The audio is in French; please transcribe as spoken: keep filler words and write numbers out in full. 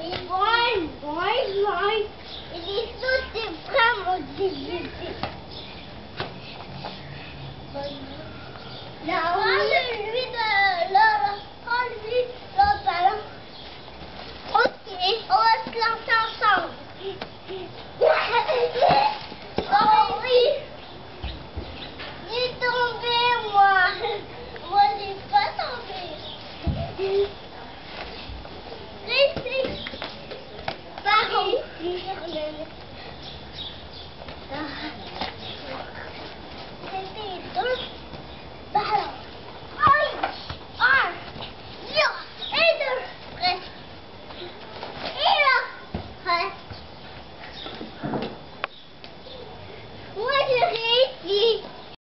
Il vole, vole, vole. Il est tout c'est vraiment difficile. Là, prends-lui de là, prends-lui l'autre ballon. Ok, on va se lancer ensemble.